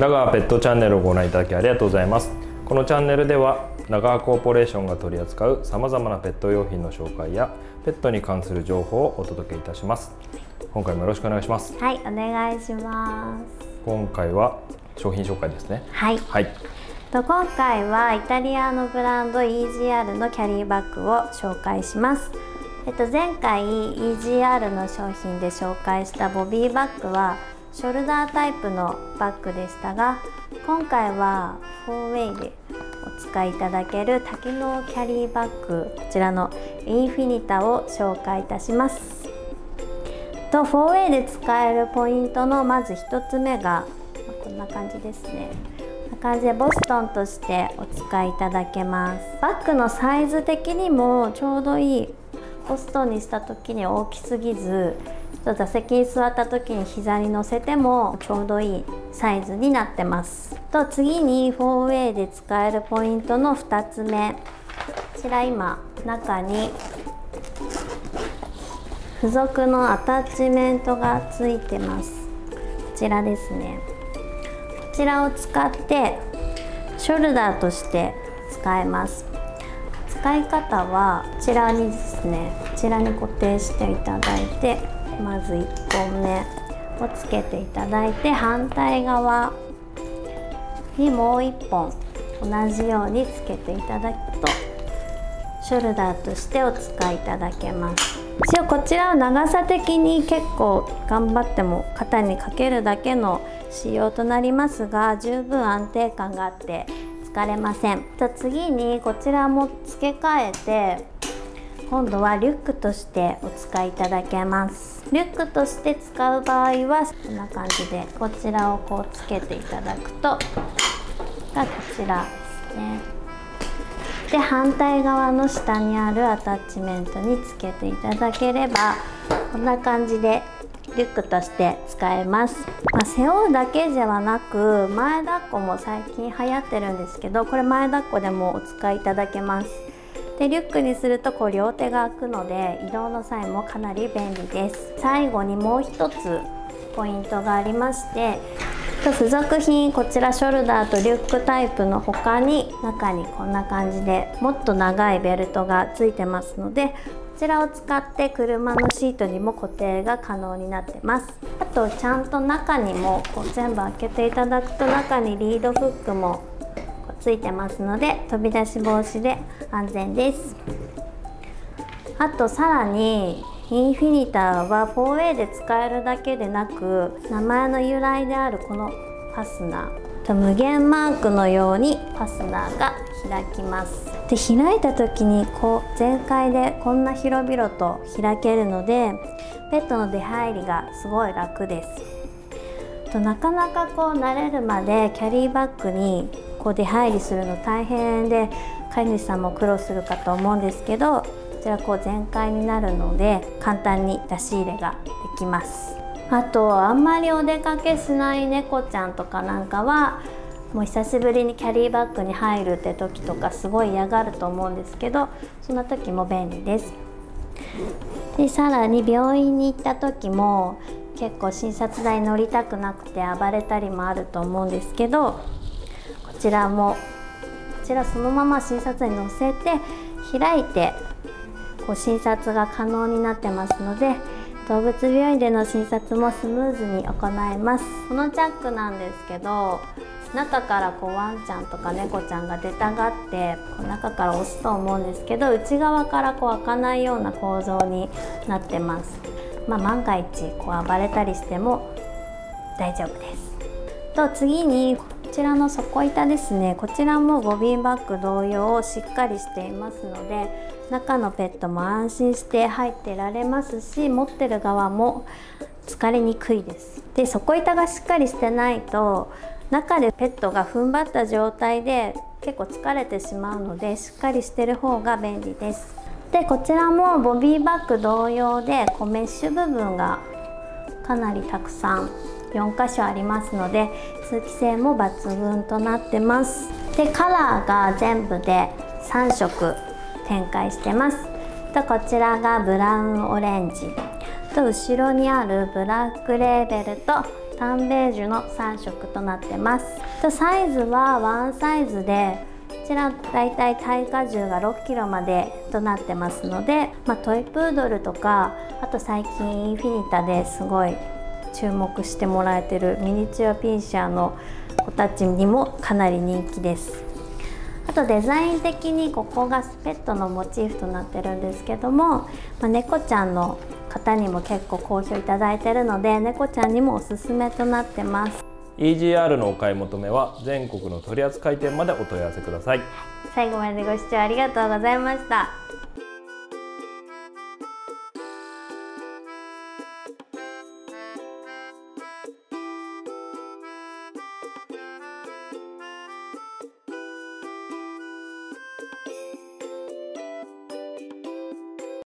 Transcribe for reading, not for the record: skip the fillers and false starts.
ナガワペットチャンネルをご覧いただきありがとうございます。このチャンネルではナガワコーポレーションが取り扱うさまざまなペット用品の紹介やペットに関する情報をお届けいたします。今回もよろしくお願いします。 はい、お願いします。 今回は商品紹介ですね。 はい、今回はイタリアのブランド EGR のキャリーバッグを紹介します。前回 EGR の商品で紹介したボビーバッグはショルダータイプのバッグでしたが、今回は 4way でお使いいただける多機能キャリーバッグ、こちらのインフィニタを紹介いたします。4way で使えるポイントのまず1つ目がこんな感じですね。こんな感じでボストンとしてお使いいただけます。バッグのサイズ的にもちょうどいい、ボストンにした時に大きすぎず、座席に座った時に膝に乗せてもちょうどいいサイズになってます。次に 4way で使えるポイントの2つ目、こちら今中に付属のアタッチメントがついてます。こちらですね。こちらを使ってショルダーとして使えます。使い方はこちらにですね、こちらに固定していただいて、まず1本目をつけていただいて、反対側にもう1本同じようにつけていただくとショルダーとしてお使いいただけます。一応こちらは長さ的に結構頑張っても肩にかけるだけの仕様となりますが、十分安定感があって疲れません。次にこちらも付け替えて今度はリュックとしてお使いいただけます。リュックとして使う場合はこんな感じでこちらをこうつけていただくとがこちらですね。で反対側の下にあるアタッチメントにつけていただければこんな感じでリュックとして使えます。背負うだけではなく前抱っこも最近流行ってるんですけど、これ前抱っこでもお使いいただけます。でリュックにするとこう両手が開くので移動の際もかなり便利です。最後にもう一つポイントがありまして、付属品こちらショルダーとリュックタイプの他に中にこんな感じでもっと長いベルトがついてますので、こちらを使って車のシートにも固定が可能になってます。あとちゃんと中にもこう全部開けていただくと中にリードフックもついてますので飛び出し防止で安全です。あとさらにインフィニタは 4way で使えるだけでなく名前の由来であるこのファスナー、無限マークのようにファスナーが開きます。で開いた時にこう全開でこんな広々と開けるのでペットの出入りがすごい楽です。なかなかこう慣れるまでキャリーバッグにこう出入りするの大変で飼い主さんも苦労するかと思うんですけど、こちらこう全開になるので簡単に出し入れができます。あとあんまりお出かけしない猫ちゃんとかなんかはもう久しぶりにキャリーバッグに入るって時とかすごい嫌がると思うんですけど、そんな時も便利です。でさらに病院に行った時も結構診察台乗りたくなくて暴れたりもあると思うんですけど、こちらそのまま診察に乗せて開いてこう診察が可能になってますので動物病院での診察もスムーズに行えます。このチャックなんですけど中からこうワンちゃんとか猫ちゃんが出たがってこう中から押すと思うんですけど、内側からこう開かないような構造になってます。万が一こう暴れたりしても大丈夫です。次にこちらの底板ですね。こちらもボビーバッグ同様しっかりしていますので中のペットも安心して入ってられますし、持ってる側も疲れにくいです。で底板がしっかりしてないと中でペットが踏ん張った状態で結構疲れてしまうのでしっかりしてる方が便利です。でこちらもボビーバッグ同様でこうメッシュ部分がかなりたくさん4箇所ありますので通気性も抜群となってます。でカラーが全部で3色展開してます。こちらがブラウンオレンジと後ろにあるブラックレーベルとタンベージュの3色となってます。サイズはワンサイズで、こちらだいたい耐荷重が6キロまでとなってますので、トイプードルとか、あと最近インフィニタですごい注目してもらえてるミニチュアピンシャーの子たちにもかなり人気です。あとデザイン的にここがペットのモチーフとなってるんですけども、猫ちゃんの方にも結構好評いただいてるので、猫ちゃんにもおすすめとなってます。 EGR のお買い求めは全国の取扱店までお問い合わせください。 最後までご視聴ありがとうございました。